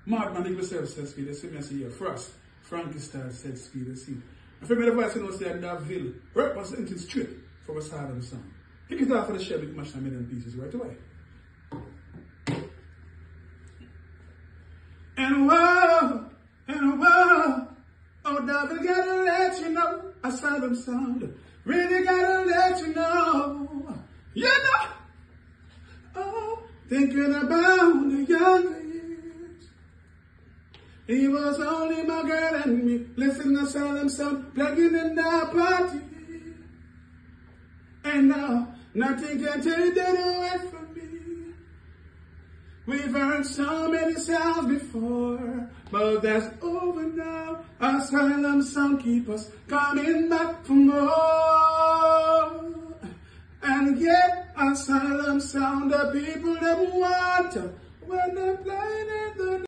Madman even self said speed, they see me see here. Frost, Frankie Star said speed, they see. And for me, the voice you know say that Ville representing straight for a Saddam song. Kick it off for the Chevy, mash a million pieces right away. And whoa, oh, double gotta let you know, I saw them sound. Really gotta let you know, you know. Oh, thinking about the younger years. He was only my girl and me. Listen to Salem sound, plugging in the party. And now, nothing can take that away from me. We've heard so many sounds before, but that's over now. Asylum sound keep us coming back for more. And yet, asylum sound the people that want when they're playing in the